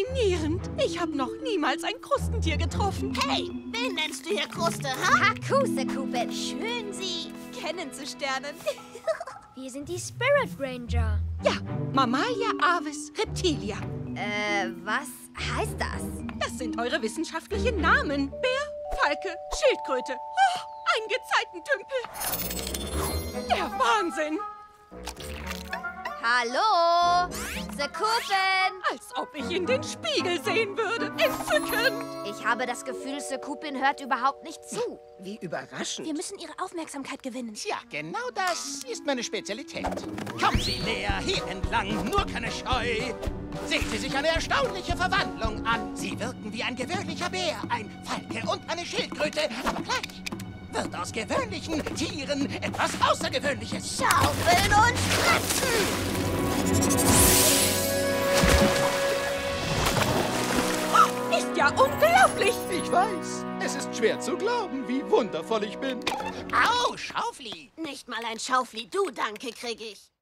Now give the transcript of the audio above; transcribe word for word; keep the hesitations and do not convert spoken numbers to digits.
faszinierend. Ich habe noch niemals ein Krustentier getroffen. Hey, wen nennst du hier Kruste, ha? Hakusekupin. Schön, Sie kennenzusternen. Wir sind die Spirit Ranger. Ja, Mammalia avis reptilia. Äh, was heißt das? Das sind eure wissenschaftlichen Namen. Bär, Falke, Schildkröte. Oh, ein Gezeitentümpel. Der Wahnsinn. Hallo, Sekupin. Als ob ich in den Spiegel sehen würde. Entzückend. Ich habe das Gefühl, Sekupin hört überhaupt nicht zu. Wie überraschend. Wir müssen Ihre Aufmerksamkeit gewinnen. Tja, genau das ist meine Spezialität. Kommen Sie näher hier entlang, nur keine Scheu. Sehen Sie sich eine erstaunliche Verwandlung an. Sie wirken wie ein gewöhnlicher Bär, ein Falke und eine Schildkröte. Aber gleich wird aus gewöhnlichen Tieren etwas Außergewöhnliches. Schaufeln und Spratzen! Oh, ist ja unglaublich. Ich weiß, es ist schwer zu glauben, wie wundervoll ich bin. Au, Schaufli! Nicht mal ein Schaufli, du Danke krieg ich.